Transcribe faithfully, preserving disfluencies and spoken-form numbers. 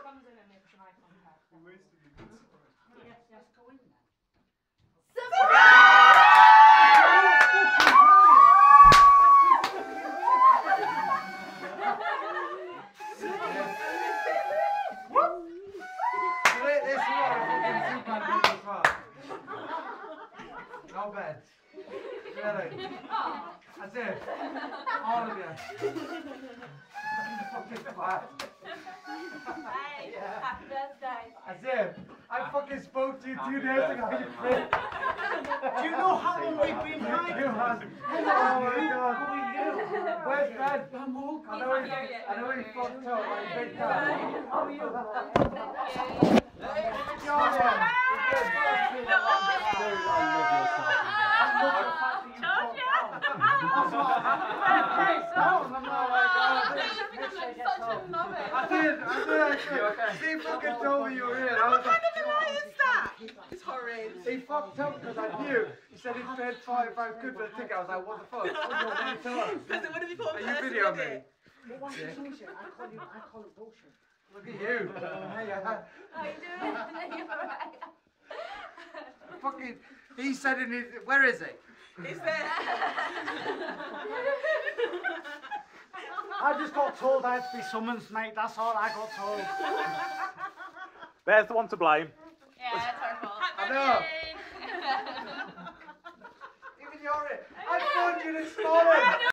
comes in and makes an eye contact. You wasted a good surprise. Yes, yes, go in then. Not bad. Really. That's it. All of you. Fucking twat. Hey, happy birthday. That's it. I fucking spoke to you two days ago, you prick. Do you know how long we've been hiding? You have. Oh my god. Where's Ben? I know he, I know he fucked up like big time. How are you? Georgia. I did, I did actually. Steve fucking told me you were here. I was like, Why is that? It's horrid. he fucked up because I knew. He said he'd paid forty-five quid for the ticket. I was like, what the fuck? What did he tell us? Because it would have been Are you videoing me? What was the bullshit? I call you, I call it bullshit. Look at you. Hey, uh, How you doing? You alright? fucking, he said in his, where is he? Is there? I just got told I had to be summoned tonight, that's all I got told. There's the one to blame. Yeah, it's our fault. I know. Even you're it. I phoned you this morning.